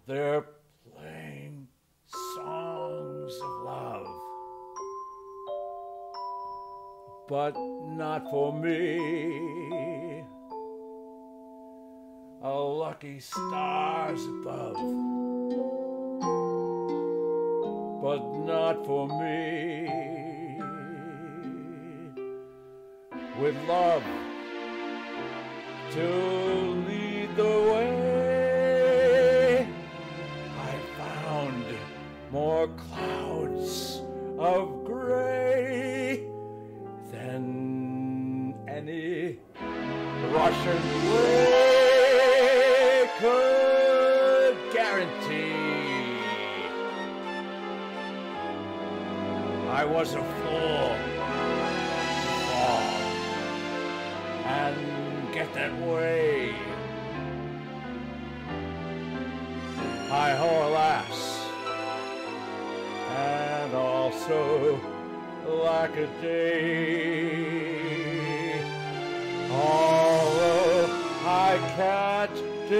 they're playing songs of love, but not for me. Lucky stars above, but not for me. With love to lead the way, I found more clouds of gray than any Russian play could guarantee. I was a fool to fall and get that way. Hi-ho, alas, and also lack a day. Although I can't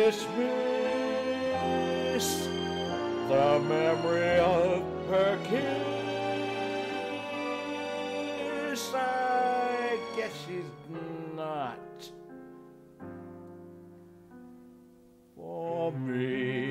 dismiss the memory of her kiss, I guess she's not for me.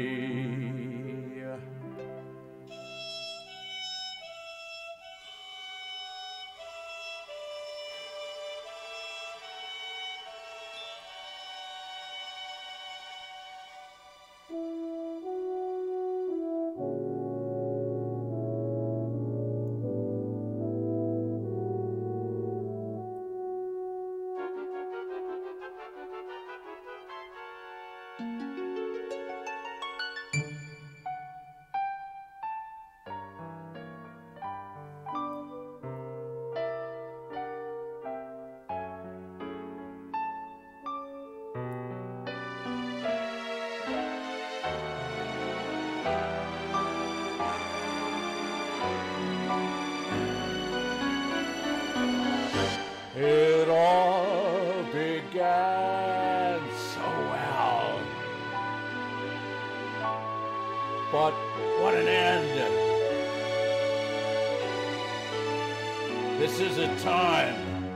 It all began so well, but what an end. This is a time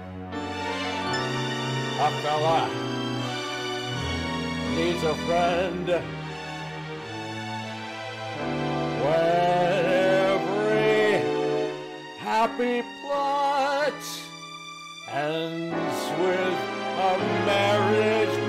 a fella needs a friend when every happy plot ends with a marriage